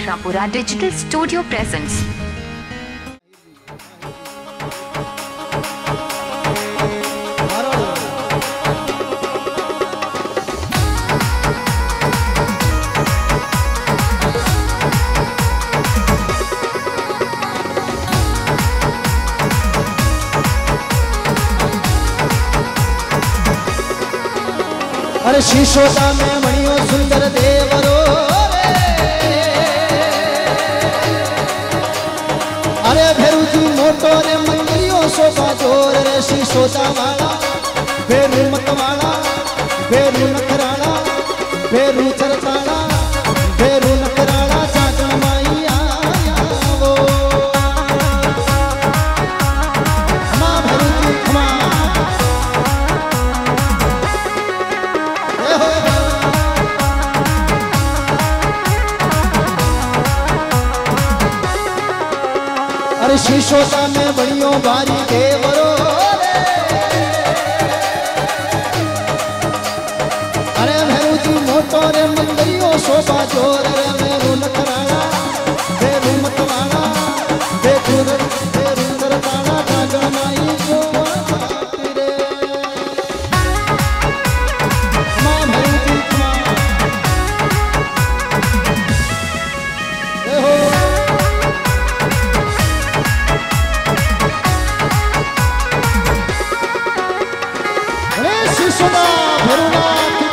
Ashapura digital studio presents. अरे शीशोदा में मणियो सुंदर देवरो अरे भेरुजी मोटो रे मंदिरियो शोभा जोर रे शीशोदा वाला भेरू मतवाला भेरू नखराला भेरू चरताला भेरू नखराला जागण माई आवो खमा भेरुजी खमा अरे शीशोदा में बड़ियों बारी देवरो अरे भेरुजी मोटो रे मंदिरियो शोभा जोर रे भेरू नखराला भेरू मतवाला भेरू नरताला जागण माई जो रे मां भेरुजी मां हो शीशोदा भेरुना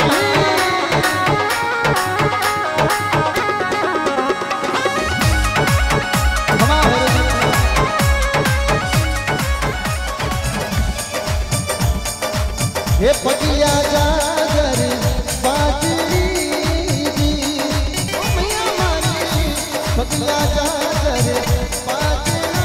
हे पटिया जागर बाजरी जी ओ मैया मारी पटिया जागर बाजरी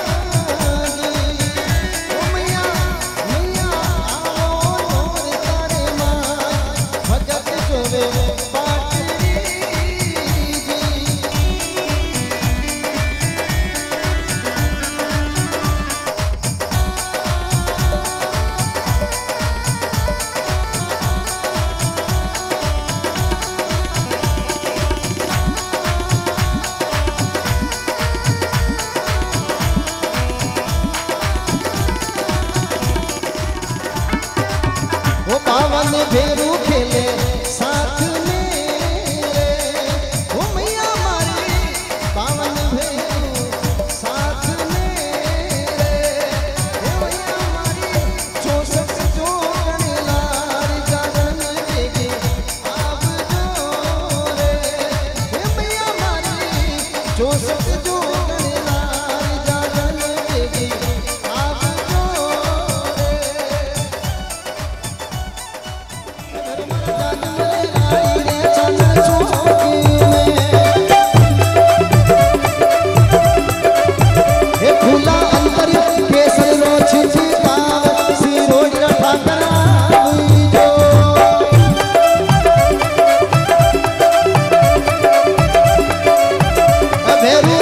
ओ मैया मैया आओ नोर तारे मां भगत जोवे बाजरी वो पावन भेरू खेले साथ में वो मैया मारी पावन भेरू साथ में वो मैया मारी जो सक जो गणलार जागरण देगी आप जो रे हे मैया मारी जो सक जो गणलार जागरण देगी आप जो भेरू